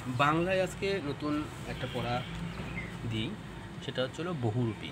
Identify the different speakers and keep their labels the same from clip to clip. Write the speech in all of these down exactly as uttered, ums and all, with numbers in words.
Speaker 1: বাংলায় আজকে নতুন একটা পড়া দিই, সেটা হচ্ছে হলো বহুরূপী।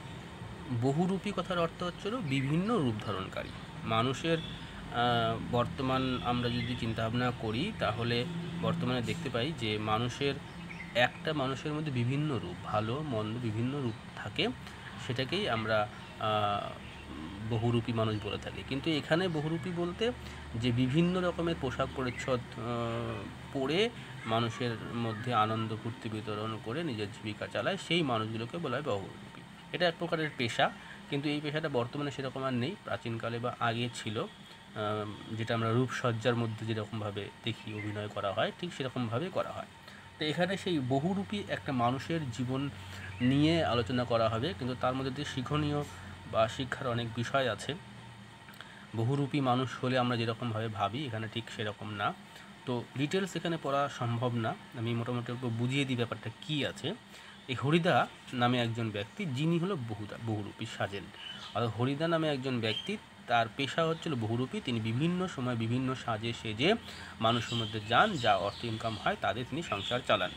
Speaker 1: বহুরূপী কথার অর্থ হচ্ছে হলো বিভিন্ন রূপ ধারণকারী মানুষের। আহ, বর্তমান আমরা যদি চিন্তাভাবনা করি তাহলে বর্তমানে দেখতে পাই যে মানুষের একটা মানুষের মধ্যে বিভিন্ন রূপ, ভালো মন্দ বিভিন্ন রূপ থাকে। সেটাকেই আমরা আহ, বহুরূপী মানুষ বলে থাকি। কিন্তু এখানে বহুরূপী বলতে যে বিভিন্ন রকমের পোশাক পরিচ্ছদ আহ, পরে মানুষের মধ্যে আনন্দ ফুর্তি বিতরণ করে নিজের জীবিকা চালায়, সেই মানুষগুলোকে বলা হয় বহুরূপী। এটা এক প্রকারের পেশা, কিন্তু এই পেশাটা বর্তমানে সেরকম আর নেই, প্রাচীনকালে বা আগে ছিল। আহ, যেটা আমরা রূপসজ্জার মধ্যে যেরকমভাবে দেখি অভিনয় করা হয়, ঠিক সেরকমভাবেই করা হয়। তো এখানে সেই বহুরূপী একটা মানুষের জীবন নিয়ে আলোচনা করা হবে, কিন্তু তার মধ্যে দিয়ে শিক্ষণীয় বা শিক্ষার অনেক বিষয় আছে। বহুরূপী মানুষ হলে আমরা যেরকমভাবে ভাবি, এখানে ঠিক সেরকম না। তো ডিটেলস এখানে পড়া সম্ভব না, আমি মোটামুটি একটু বুঝিয়ে দিই ব্যাপারটা কী আছে। এই হরিদা নামে একজন ব্যক্তি, যিনি হলো বহুদা বহুরূপী সাজেন। আর হরিদা নামে একজন ব্যক্তি, তার পেশা হচ্ছিল বহুরূপী। তিনি বিভিন্ন সময় বিভিন্ন সাজে সেজে মানুষের মধ্যে যান, যা অর্থ ইনকাম হয় তাদের তিনি সংসার চালান।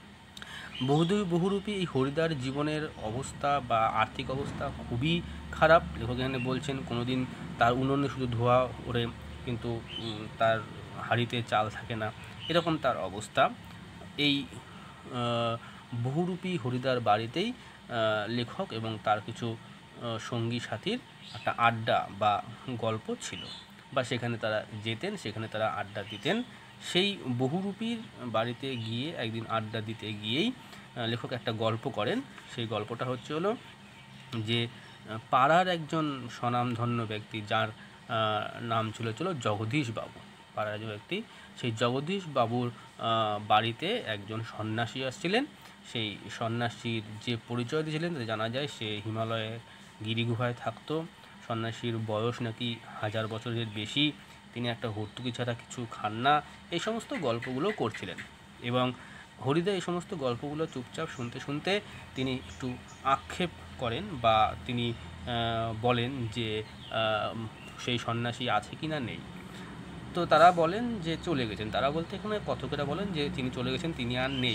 Speaker 1: বহুদূ বহুরূপী এই হরিদার জীবনের অবস্থা বা আর্থিক অবস্থা খুবই খারাপ। লেখক এখানে বলছেন কোনো দিন তার উনুনে শুধু ধোঁয়া ওড়ে, কিন্তু উম, তার হাঁড়িতে চাল থাকে না, এরকম তার অবস্থা। এই আহ, বহুরূপী হরিদার বাড়িতেই আহ, লেখক এবং তার কিছু আহ, সঙ্গী সাথীর একটা আড্ডা বা গল্প ছিল, বা সেখানে তারা যেতেন, সেখানে তারা আড্ডা দিতেন। সেই বহুরূপীর বাড়িতে গিয়ে একদিন আড্ডা দিতে গিয়েই আহ, লেখক একটা গল্প করেন। সেই গল্পটা হচ্ছে হলো যে আহ, পাড়ার একজন স্বনামধন্য ব্যক্তি, যার আহ, নাম ছিল ছিল জগদীশ বাবু। পাড়ার একজন ব্যক্তি, সেই জগদীশ বাবুর আহ, বাড়িতে একজন সন্ন্যাসী আসছিলেন। সেই সন্ন্যাসীর যে পরিচয় দিয়েছিলেন তাতে জানা যায় সে হিমালয়ের গিরিগুহায় থাকতো। সন্ন্যাসীর বয়স নাকি হাজার বছরের বেশি। তিনি একটা হর্তুকি ছাড়া কিছু খান না। এই সমস্ত গল্পগুলো করছিলেন, এবং হরিদা এই সমস্ত গল্পগুলো চুপচাপ শুনতে শুনতে তিনি একটু আক্ষেপ করেন, বা তিনি আহ, বলেন যে আহ, সেই সন্ন্যাসী আছে কি না নেই। তো তারা বলেন যে চলে গেছেন। তারা বলতে এখানে কথকেরা বলেন যে তিনি চলে গেছেন, তিনি আর নেই।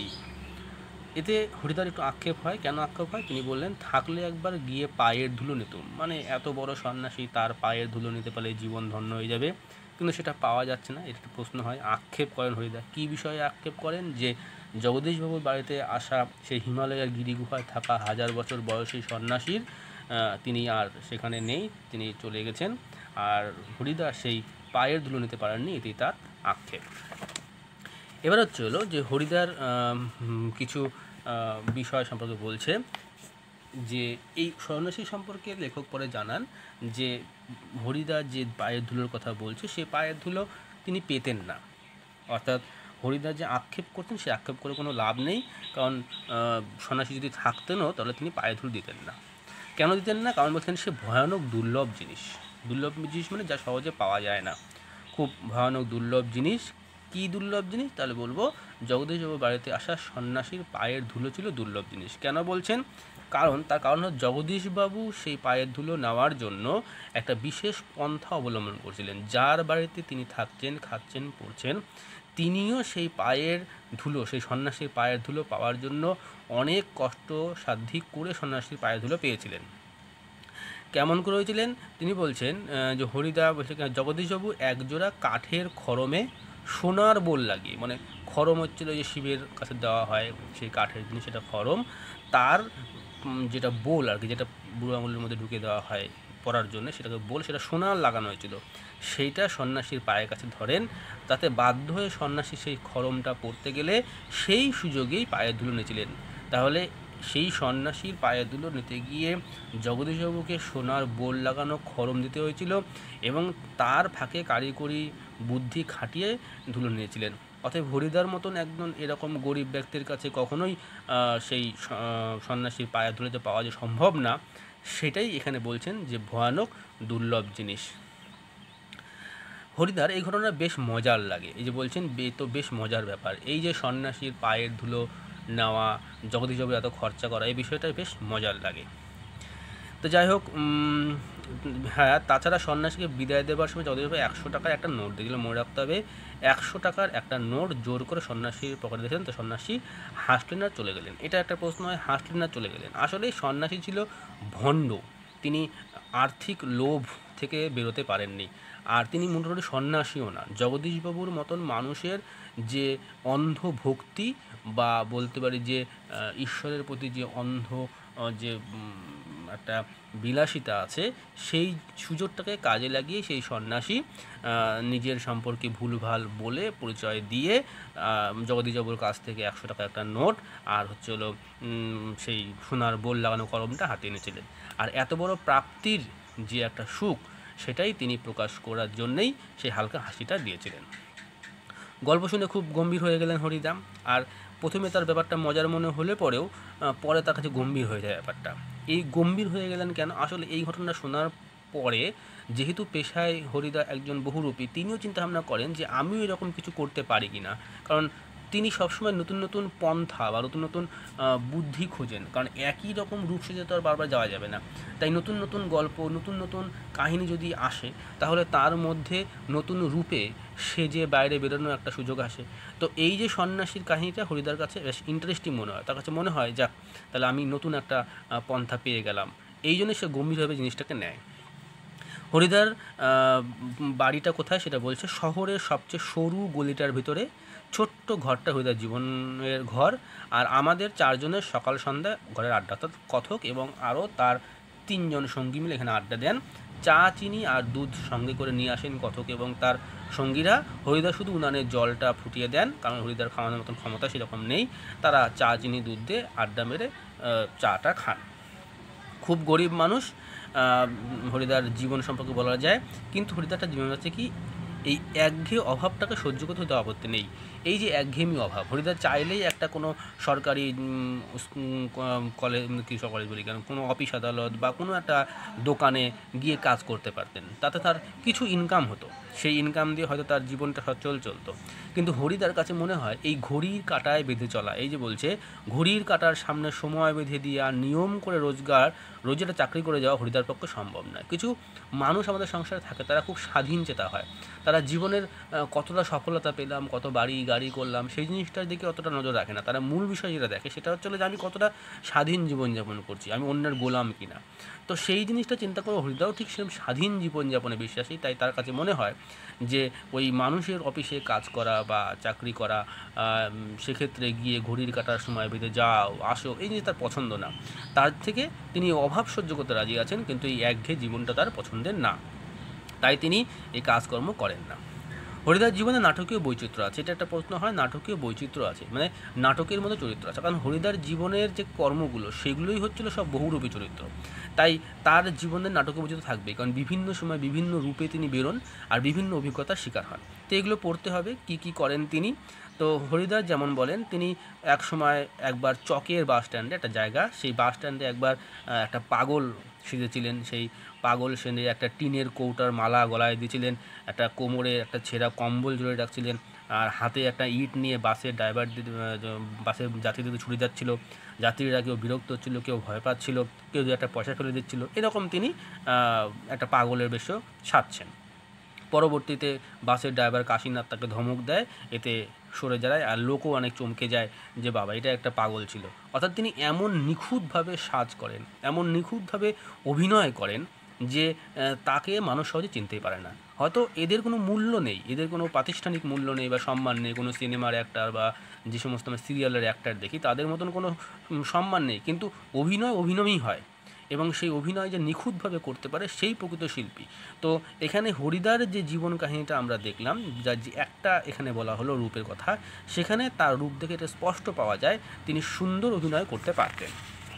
Speaker 1: এতে হরিদার একটু আক্ষেপ হয়। কেন আক্ষেপ হয়? তিনি বললেন, থাকলে একবার গিয়ে পায়ের ধুলো নিতুম। মানে এত বড় সন্ন্যাসী, তার পায়ের ধুলো নিতে পারলে জীবন ধন্য হয়ে যাবে, কিন্তু সেটা পাওয়া যাচ্ছে না। এটা একটা প্রশ্ন হয়, আক্ষেপ করেন হরিদা। কী বিষয়ে আক্ষেপ করেন? যে জগদীশবাবুর বাড়িতে আসা সেই হিমালয়ের গিরিগুহায় থাকা হাজার বছর বয়সী সন্ন্যাসীর আহ, তিনি আর সেখানে নেই, তিনি চলে গেছেন। আর হরিদা সেই পায়ের ধুলো নিতে পারেননি, এতেই তার আক্ষেপ। এবার হচ্ছে হলো যে হরিদার আম, হুম, কিছু আহ, বিষয় সম্পর্কে বলছে, যে এই সন্ন্যাসী সম্পর্কে লেখক পরে জানান যে হরিদা যে পায়ের ধুলোর কথা বলছে, সে পায়ের ধুলো তিনি পেতেন না। অর্থাৎ হরিদা যে আক্ষেপ করতেন, সে আক্ষেপ করে কোনো লাভ নেই। কারণ আহ, সন্ন্যাসী যদি থাকতেনও তাহলে তিনি পায়ের ধুলো দিতেন না। কেন দিতেন না? কারণ বলতেন সে ভয়ানক দুর্লভ জিনিস। দুর্লভ জিনিস মানে যা সহজে পাওয়া যায় না, খুব ভয়ানক দুর্লভ জিনিস। কী দুর্লভ জিনিস? তাহলে বলবো জগদীশবাবুর বাড়িতে আসা সন্ন্যাসীর পায়ের ধুলো ছিল দুর্লভ জিনিস। কেন বলছেন? কারণ তার কারণ হচ্ছে জগদীশবাবু সেই পায়ের ধুলো নেওয়ার জন্য একটা বিশেষ পন্থা অবলম্বন করছিলেন। যার বাড়িতে তিনি থাকছেন, খাচ্ছেন, পড়ছেন, তিনিও সেই পায়ের ধুলো, সেই সন্ন্যাসীর পায়ের ধুলো পাওয়ার জন্য অনেক কষ্ট সাধ্য করে সন্ন্যাসীর পায়ের ধুলো পেয়েছিলেন। কেমন করে হয়েছিলেন? তিনি বলছেন আহ, যে হরিদা বলছে জগদীশবাবু একজোড়া কাঠের খড়মে সোনার বোল লাগিয়ে, মানে খড়ম হচ্ছিল যে শিবের কাছে দেওয়া হয় সেই কাঠের জিনিস, সেটা খড়ম। তার উম, যেটা বোল আর কি, যেটা বুড়ো আঙুলের মধ্যে ঢুকে দেওয়া হয় পরার জন্য, সেটাকে বোল, সেটা সোনার লাগানো হয়েছিল। সেইটা সন্ন্যাসীর পায়ের কাছে ধরেন, তাতে বাধ্য হয়ে সন্ন্যাসী সেই খড়মটা পরতে গেলে সেই সুযোগেই পায়ের ধুলো নিয়েছিলেন। তাহলে সেই সন্ন্যাসীর পায়ের ধুলো নিতে গিয়ে জগদীশবাবুকে সোনার বোল লাগানো খড়ম দিতে হয়েছিল, এবং তার ফাঁকে কারিগরি বুদ্ধি খাটিয়ে ধুলো নিয়েছিলেন। অতএব হরিদার মতন একজন এরকম গরিব ব্যক্তির কাছে কখনোই আহ, সেই স- আহ, সন্ন্যাসীর পায়ের ধুলোতে পাওয়া যে সম্ভব না, সেটাই এখানে বলছেন যে ভয়ানক দুর্লভ জিনিস। হরিদার এই ঘটনা বেশ মজার লাগে। এই যে বলছেন বে তো বেশ মজার ব্যাপার, এই যে সন্ন্যাসীর পায়ের ধুলো নেওয়া, জগদীশবাবু এত খরচা করা, এই বিষয়টা বেশ মজার লাগে। তো যাই হোক, হ্যাঁ, তাছাড়া সন্ন্যাসীকে বিদায় দেবার সময় জগদীশবাবু একশো টাকার একটা নোট দিয়েছিল, মনে রাখতে হবে। একশো টাকার একটা নোট জোর করে সন্ন্যাসীর পকেটে দিয়েছিলেন, তো সন্ন্যাসী হাসলেন আর চলে গেলেন। এটা একটা প্রশ্ন হয়, হাসলেন আর চলে গেলেন। আসলে সন্ন্যাসী ছিল ভণ্ড, তিনি আর্থিক লোভ থেকে বেরোতে পারেননি। আর তিনি মোটামুটি সন্ন্যাসীও না। জগদীশবাবুর মতন মানুষের যে অন্ধ ভক্তি বা বলতে পারি যে আহ, ঈশ্বরের প্রতি যে অন্ধ আহ, যে উম, একটা বিলাসিতা আছে, সেই সুযোগটাকে কাজে লাগিয়ে সেই সন্ন্যাসী আহ, নিজের সম্পর্কে ভুলভাল বলে পরিচয় দিয়ে আহ, জগদীশবাবুর কাছ থেকে একশো টাকা একটা নোট আর হচ্ছে হলো উম, সেই সোনার বোল লাগানো কলমটা হাতে এনেছিলেন। আর এত বড় প্রাপ্তির যে একটা সুখ, সেটাই তিনি প্রকাশ করার জন্যেই সেই হালকা হাসিটা দিয়েছিলেন। গল্প শুনে খুব গম্ভীর হয়ে গেলেন হরিদা। আর প্রথমে তার ব্যাপারটা মজার মনে হলে পরেও আহ, পরে তার কাছে গম্ভীর হয়ে যায় ব্যাপারটা। এই গম্ভীর হয়ে গেলেন কেন? আসলে এই ঘটনা শোনার পরে, যেহেতু পেশায় হরিদা একজন বহুরূপী, তিনিও চিন্তাভাবনা করেন যে আমিও এরকম কিছু করতে পারি কি না। কারণ তিনি সবসময় নতুন নতুন পন্থা বা নতুন নতুন আহ, বুদ্ধি খোঁজেন, কারণ একই রকম রূপ সেজে তো আর বারবার যাওয়া যাবে না। তাই নতুন নতুন গল্প, নতুন নতুন কাহিনী যদি আসে, তাহলে তার মধ্যে নতুন রূপে সেজে বাইরে বেরোনোর একটা সুযোগ আসে। তো এই যে সন্ন্যাসীর কাহিনীটা হরিদার কাছে বেশ ইন্টারেস্টিং মনে হয়, তার কাছে মনে হয় যাক, তাহলে আমি নতুন একটা আহ, পন্থা পেয়ে গেলাম। এই জন্য সে গম্ভীরভাবে জিনিসটাকে নেয়। হরিদার আহ, বাড়িটা কোথায় সেটা বলছে, শহরের সবচেয়ে সরু গলিটার ভিতরে ছোট্ট ঘরটা হরিদার জীবনের ঘর। আর আমাদের চারজনের সকাল সন্ধ্যা ঘরের আড্ডা, অর্থাৎ কথক এবং আরও তার তিনজন সঙ্গী মিলে এখানে আড্ডা দেন। চা, চিনি আর দুধ সঙ্গে করে নিয়ে আসেন কথক এবং তার সঙ্গীরা। হরিদা শুধু উনানের জলটা ফুটিয়ে দেন, কারণ হরিদার খাওয়ানোর মতন ক্ষমতা সেরকম নেই। তারা চা, চিনি, দুধ দিয়ে আড্ডা মেরে আহ, চাটা খান। খুব গরিব মানুষ আহ, হরিদার জীবন সম্পর্কে বলা যায়। কিন্তু হরিদারটা জীবন হচ্ছে কি, এই একঘেয়ে অভাবটাকে সহ্য করতে হয়তো আপত্তি নেই। এই যে একঘেয়েমি অভাব, হরিদার চাইলেই একটা কোনো সরকারি কলেজ, কি কলেজ বলি কেন, কোনো অফিস আদালত বা কোনো একটা দোকানে গিয়ে কাজ করতে পারতেন, তাতে তার কিছু ইনকাম হতো, সেই ইনকাম দিয়ে হয়তো তার জীবনটা সচল চলতো। কিন্তু হরিদার কাছে মনে হয় এই ঘড়ির কাঁটায় বেঁধে চলা, এই যে বলছে ঘড়ির কাঁটার সামনে সময় বেঁধে দিয়ে আর নিয়ম করে রোজগার, রোজ একটা চাকরি করে যাওয়া হরিদার পক্ষে সম্ভব নয়। কিছু মানুষ আমাদের সংসারে থাকে, তারা খুব স্বাধীন চেতা হয়। তারা জীবনের আহ, কতটা সফলতা পেলাম, কত বাড়ি গাড়ি করলাম, সেই জিনিসটার দিকে অতটা নজর রাখে না। তারা মূল বিষয় যেটা দেখে সেটা হচ্ছে যে আমি কতটা স্বাধীন জীবনযাপন করছি, আমি অন্যের গোলাম কিনা। তো সেই জিনিসটা চিন্তা করে হরিদাও ঠিক সেরকম স্বাধীন জীবনযাপনে বিশ্বাসী। তাই তার কাছে মনে হয় যে ওই মানুষের অফিসে কাজ করা বা চাকরি করা, আহ, সেক্ষেত্রে গিয়ে ঘড়ির কাটার সময় বেঁধে যাও আসো, এই জিনিস তার পছন্দ না। তার থেকে তিনি অভাব সহ্য করতে রাজি আছেন, কিন্তু এই একঘেয়ে জীবনটা তার পছন্দের না। তাই তিনি এই কাজকর্ম করেন না। হরিদার জীবনে নাটকীয় বৈচিত্র্য আছে, এটা একটা প্রশ্ন হয়। নাটকীয় বৈচিত্র্য আছে মানে নাটকের মতো চরিত্র আছে, কারণ হরিদার জীবনের যে কর্মগুলো সেগুলোই হচ্ছিল সব বহুরূপী চরিত্র। তাই তার জীবনের নাটকীয় বৈচিত্র্য থাকবেই, কারণ বিভিন্ন সময় বিভিন্ন রূপে তিনি বেরোন আর বিভিন্ন অভিজ্ঞতার শিকার হন। তো এগুলো পড়তে হবে কি কি করেন তিনি। তো হরিদার যেমন বলেন, তিনি এক সময় একবার চকের বাস স্ট্যান্ডে, একটা জায়গা, সেই বাস স্ট্যান্ডে একবার আহ, একটা পাগল সেজেছিলেন। সেই পাগল সেজে একটা টিনের কৌটার মালা গলায় দিয়েছিলেন, একটা কোমরে একটা ছেঁড়া কম্বল জড়িয়ে রাখছিলেন, আর হাতে একটা ইট নিয়ে বাসের ড্রাইভার বাসের যাত্রীদের ছুটে যাচ্ছিল। যাত্রীরা কেউ বিরক্ত হচ্ছিল, কেউ ভয় পাচ্ছিল, কেউ দু একটা পয়সা ফেলে দিচ্ছিল, এরকম তিনি আহ, একটা পাগলের বেশও সাজছেন। পরবর্তীতে বাসের ড্রাইভার কাশীনাথ তাকে ধমক দেয়, এতে সরে যায় আর লোকও অনেক চমকে যায় যে বাবা এটা একটা পাগল ছিল। অর্থাৎ তিনি এমন নিখুঁতভাবে সাজ করেন, এমন নিখুঁতভাবে অভিনয় করেন যে আহ, তাকে মানুষ সহজে চিনতেই পারে না। হয়তো এদের কোনো মূল্য নেই, এদের কোনো প্রাতিষ্ঠানিক মূল্য নেই বা সম্মান নেই, কোনো সিনেমার অ্যাক্টার বা যে সমস্ত আমরা সিরিয়ালের অ্যাক্টার দেখি তাদের মতন কোনো উম, সম্মান নেই, কিন্তু অভিনয় অভিনয়ই হয় এবং সেই অভিনয় যে নিখুঁতভাবে করতে পারে সেই প্রকৃত শিল্পী। তো এখানে হরিদার যে জীবন কাহিনীটা আমরা দেখলাম, যার যে একটা এখানে বলা হলো রূপের কথা, সেখানে তার রূপ দেখে এটা স্পষ্ট পাওয়া যায় তিনি সুন্দর অভিনয় করতে পারতেন।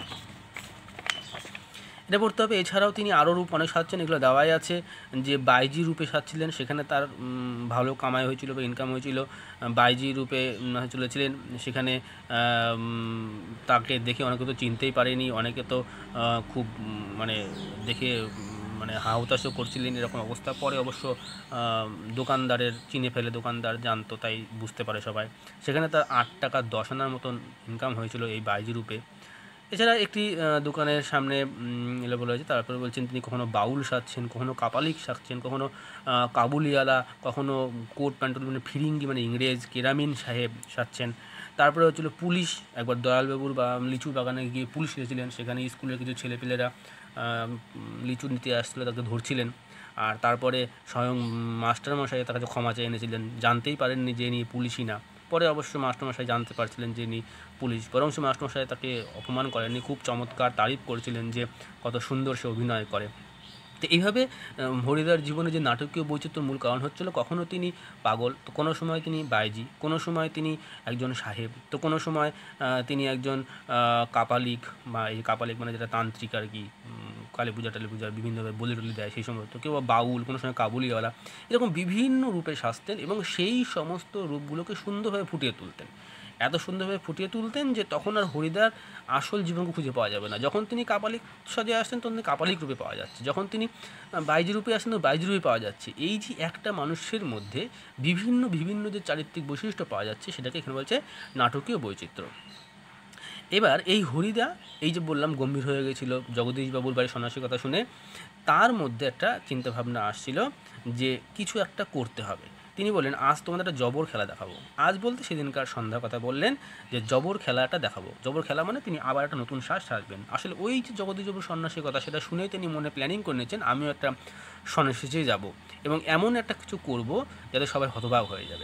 Speaker 1: এটা পড়তে হবে। এছাড়াও তিনি আরও রূপ অনেক সাজছেন, এগুলো দেওয়াই আছে। যে বাইজি রূপে সাজছিলেন, সেখানে তার উম, ভালো কামাই হয়েছিল বা ইনকাম হয়েছিল। বাইজি রূপে উম, চলেছিলেন, সেখানে উম, তাকে দেখে অনেকে তো চিনতেই পারেনি, অনেকে তো আহ, খুব উম, মানে দেখে উম, মানে হা হুতাশও করছিলেন, এরকম অবস্থা। পরে অবশ্য আহ, দোকানদারের চিনে ফেলে, দোকানদার জানতো তাই বুঝতে পারে সবাই। সেখানে তার আট টাকা দশ আনার মতন ইনকাম হয়েছিল এই বাইজি রূপে। এছাড়া একটি আহ, দোকানের সামনে উম, এলো বলা হয়েছে। তারপরে বলছেন তিনি কখনো বাউল সাজছেন, কখনো কাপালিক সাজছেন, কখনো আহ, কাবুলিওয়ালা, কখনো কোট প্যান্টুল মানে ফিরিঙ্গি মানে ইংরেজ কেরামিন সাহেব সাজছেন। তারপরে হচ্ছিল পুলিশ, একবার দয়ালবাবুর বা লিচু বাগানে গিয়ে পুলিশ এসেছিলেন, সেখানে স্কুলের কিছু ছেলেপেলেরা আহ, লিচু নিতে আসছিলো, তাকে ধরছিলেন। আর তারপরে স্বয়ং মাস্টারমশাই তার কাছে ক্ষমা চেয়ে এনেছিলেন, জানতেই পারেননি যে ইনি পুলিশই না। পরে অবশ্য মাস্টারমশাই জানতে পারছিলেন যে ইনি পুলিশ, বরং সে মাস্টারমশাই তাকে অপমান করেননি, খুব চমৎকার তারিফ করেছিলেন যে কত সুন্দর সে অভিনয় করে। তো এইভাবে আম, হরিদার জীবনে যে নাটকীয় বৈচিত্র্যের মূল কারণ হচ্ছিল, কখনো তিনি পাগল, তো কোনো সময় তিনি বাইজি, কোনো সময় তিনি একজন সাহেব, তো কোনো সময় আহ, তিনি একজন আহ, কাপালিক, বা এই কাপালিক মানে যেটা তান্ত্রিক আর কি, উম, কালী পূজা টালী পূজা বিভিন্নভাবে বলি টলি দেয় সেই সময়, তো কেউ বা বাউল, কোনো সময় কাবুলিওয়ালা, এরকম বিভিন্ন রূপে সাজতেন এবং সেই সমস্ত রূপগুলোকে সুন্দরভাবে ফুটিয়ে তুলতেন। এত সুন্দরভাবে ফুটিয়ে তুলতেন যে তখন আর হরিদার আসল জীবনকে খুঁজে পাওয়া যাবে না। যখন তিনি কাপালিক সাজে আসতেন তখন তিনি কাপালিক রূপে পাওয়া যাচ্ছে, যখন তিনি আহ, বাইজি রূপে আসতেন তখন বাইজি রূপে পাওয়া যাচ্ছে। এই যে একটা মানুষের মধ্যে বিভিন্ন বিভিন্ন যে চারিত্রিক বৈশিষ্ট্য পাওয়া যাচ্ছে, সেটাকে এখানে বলছে নাটকীয় বৈচিত্র্য। এবার এই হরিদা, এই যে বললাম গম্ভীর হয়ে গেছিল জগদীশবাবুর বাড়ির সন্ন্যাসীর কথা শুনে, তার মধ্যে একটা চিন্তাভাবনা আসছিল যে কিছু একটা করতে হবে। তিনি বললেন, আজ তোমাদের একটা জবর খেলা দেখাবো। আজ বলতে সেদিনকার সন্ধ্যার কথা বললেন, যে জবর খেলাটা দেখাবো। জবর খেলা মানে তিনি আবার একটা নতুন শ্বাস সাজবেন। আসলে ওই যে জগদীশবাবুর সন্ন্যাসীর কথা, সেটা শুনেই তিনি মনে প্ল্যানিং করে নিয়েছেন, আমিও একটা সন্ন্যাসীতে যাব এবং এমন একটা কিছু করব যাতে সবাই হতবাক হয়ে যাবে।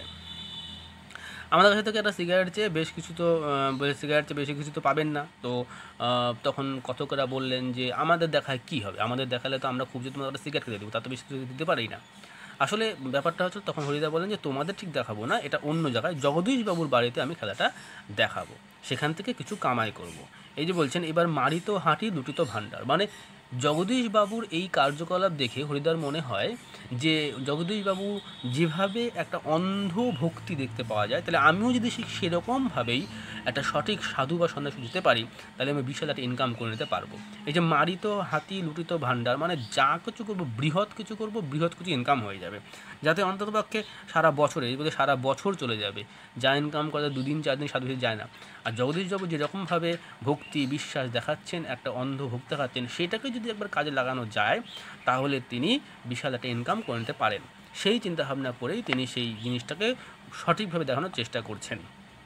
Speaker 1: আমাদের কাছে থেকে একটা সিগারেট চেয়ে বেশ কিছু তো সিগারেট চেয়ে বেশি কিছু তো পাবেন না। তো আহ, তখন কথকেরা বললেন যে আমাদের দেখায় কি হবে, আমাদের দেখালে তো আমরা খুব যে তোমাদের একটা সিগারেট খেতে দেবো, তাতে বেশি কিছু দিতে পারি না। আসলে ব্যাপারটা হচ্ছে, তখন হরিদা বলেন যে তোমাদের ঠিক দেখাবো না, এটা অন্য জায়গায় জগদীশবাবুর বাড়িতে আমি খেলাটা দেখাবো, সেখান থেকে কিছু কামাই করব। এই যে বলছেন, এবার মারি তো হাঁটি দুটি তো ভাণ্ডার, মানে জগদীশবাবুর এই কার্যকলাপ দেখে হরিদার মনে হয় যে জগদীশবাবু যেভাবে একটা অন্ধ ভক্তি দেখতে পাওয়া যায়, তাহলে আমিও যদি ঠিক সেরকমভাবেই একটা সঠিক সাধু বা সন্ন্যাসী দিতে পারি, তাহলে আমি বিশাল একটা ইনকাম করে নিতে পারবো। এই যে মারিত হাতি লুটিত ভাণ্ডার, মানে যা কিছু করবো বৃহৎ কিছু করবো, বৃহৎ কিছু ইনকাম হয়ে যাবে, যাতে অন্ততপক্ষে সারা বছরে, এই বলতে সারা বছর চলে যাবে, যা ইনকাম করে দুদিন চার দিন সাধু যায় না। আর জগদীশবাবু যেরকমভাবে ভক্তি বিশ্বাস দেখাচ্ছেন, একটা অন্ধ ভক্তি দেখাচ্ছেন, সেটাকে যদি একবার কাজে লাগানো যায়, তাহলে তিনি বিশাল একটা ইনকাম করে নিতে পারেন। সেই চিন্তাভাবনা করেই তিনি সেই জিনিসটাকে সঠিকভাবে দেখানোর চেষ্টা করছেন।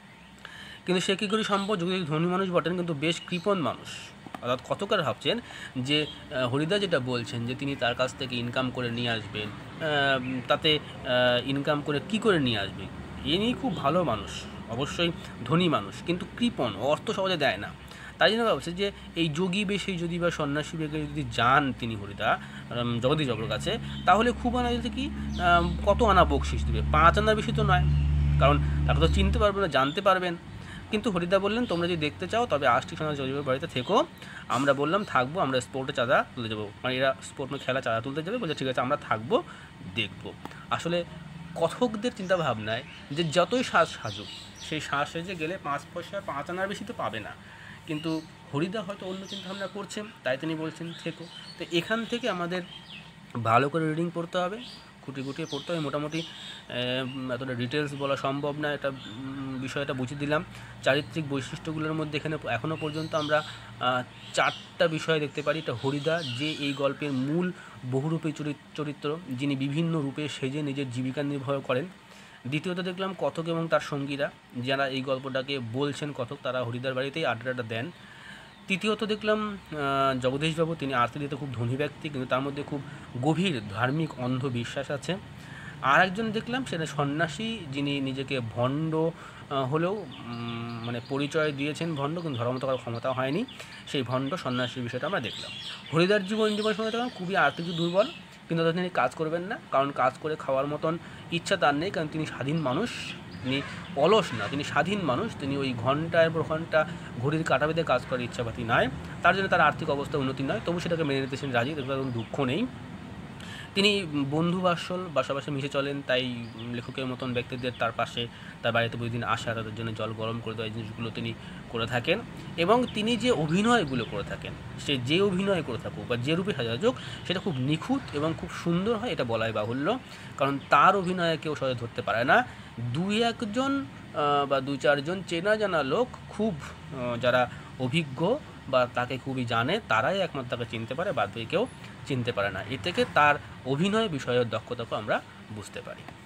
Speaker 1: কিন্তু সে কী করে সম্ভব? যদি ধনী মানুষ বটেন, কিন্তু বেশ কৃপণ মানুষ। অর্থাৎ কতকার ভাবছেন যে আহ, হরিদা যেটা বলছেন যে তিনি তার কাছ থেকে ইনকাম করে নিয়ে আসবেন, আহ, তাতে ইনকাম করে কি করে নিয়ে আসবে, ইনি খুব ভালো মানুষ, অবশ্যই ধনী মানুষ, কিন্তু কৃপণ, অর্থ সহজে দেয় না। তাই জন্য ভাবছে যে এই যোগী বেশে যদি বা সন্ন্যাসী বেগে যদি যান তিনি হরিদা জগদীশবাবুর কাছে, তাহলে খুব আনা যদি কি আম, কত আনা বকশিস দেবে, পাঁচ আনার বেশি তো নয়, কারণ তাকে তো চিনতে পারবেন না, জানতে পারবেন। কিন্তু হরিদা বললেন, তোমরা যদি দেখতে চাও তবে আষ্টিক সন্ন্যাসী জগদীশবাবুর বাড়িতে থেকো, আমরা বললাম থাকবো, আমরা স্পোর্টে চাঁদা তুলতে যাবো, মানে এরা স্পোর্ট খেলা চাঁদা তুলতে যাবে, বলছে ঠিক আছে আমরা থাকবো, দেখবো। আসলে কথকদের চিন্তাভাবনায় যে যতই শ্বাস সাজুক, সেই শ্বাস সেজে গেলে পাঁচ পয়সা পাঁচ আনার বেশি তো পাবে না। কিন্তু হরিদা হয়তো অন্য চিন্তাভাবনা করছেন, তাই তিনি বলছেন থেকো। তো এখান থেকে আমাদের ভালো করে রিডিং পড়তে হবে, খুঁটি খুঁটিয়ে পড়তে হবে। মোটামুটি এতটা ডিটেলস বলা সম্ভব না, এটা উম, বিষয়টা বুঝিয়ে দিলাম। চারিত্রিক বৈশিষ্ট্যগুলোর মধ্যে এখানে এখনও পর্যন্ত আমরা আহ, চারটা বিষয় দেখতে পারি। এটা হরিদা, যে এই গল্পের মূল বহুরূপী চরিত- চরিত্র, যিনি বিভিন্ন রূপে সেজে নিজের জীবিকা নির্বাহ করেন। দ্বিতীয়ত দেখলাম কথক এবং তার সঙ্গীরা, যারা এই গল্পটাকে বলছেন কথক, তারা হরিদার বাড়িতেই আড্ডাটা দেন। তৃতীয়ত দেখলাম আহ, জগদীশবাবু, তিনি আর্থিক দিতে খুব ধনী ব্যক্তি, কিন্তু তার মধ্যে খুব গভীর ধার্মিক অন্ধবিশ্বাস আছে। আর একজন দেখলাম সেটা সন্ন্যাসী, যিনি নিজেকে ভণ্ড আহ, হলেও উম, মানে পরিচয় দিয়েছেন ভণ্ড, কিন্তু ধর্মত করার ক্ষমতা হয়নি, সেই ভণ্ড সন্ন্যাসীর বিষয়টা আমরা দেখলাম। হরিদার জীবন জীবন সময় দেখলাম খুবই আর্থিক দুর্বল, কিন্তু তাতে তিনি কাজ করবেন না, কারণ কাজ করে খাওয়ার মতন ইচ্ছা তার নেই, কারণ তিনি স্বাধীন মানুষ, তিনি অলস না, তিনি স্বাধীন মানুষ, তিনি ওই ঘন্টার পর ঘন্টা ঘড়ির কাঁটা বেঁধে কাজ করার ইচ্ছাপাতি নয়, তার জন্য তার আর্থিক অবস্থা উন্নতি নয়, তবু সেটাকে মেনে নিতেছেন রাজি, তাতে কোনো দুঃখ নেই। তিনি বন্ধুবাৎসল পাশাপাশি মিশে চলেন, তাই লেখকের মতন ব্যক্তিদের তার পাশে তার বাড়িতে প্রতিদিন আসা, তাদের জন্য জল গরম করে দেওয়া, এই জিনিসগুলো তিনি করে থাকেন। এবং তিনি যে অভিনয়গুলো করে থাকেন, সে যে অভিনয় করে থাকুক বা যে রূপে সাজাযোগ, সেটা খুব নিখুঁত এবং খুব সুন্দর হয়, এটা বলাই বাহুল্য, কারণ তার অভিনয়ে কেউ সহজে ধরতে পারে না। দুই একজন আহ, বা দুই চারজন চেনা জানা লোক, খুব আহ, যারা অভিজ্ঞ বা তাকে খুবই জানে তারাই একমাত্র তাকে চিনতে পারে, বাদ বাকি কেউ চিনতে পারে না। এ থেকে তার অভিনয় বিষয়ের দক্ষতাকে আমরা বুঝতে পারি।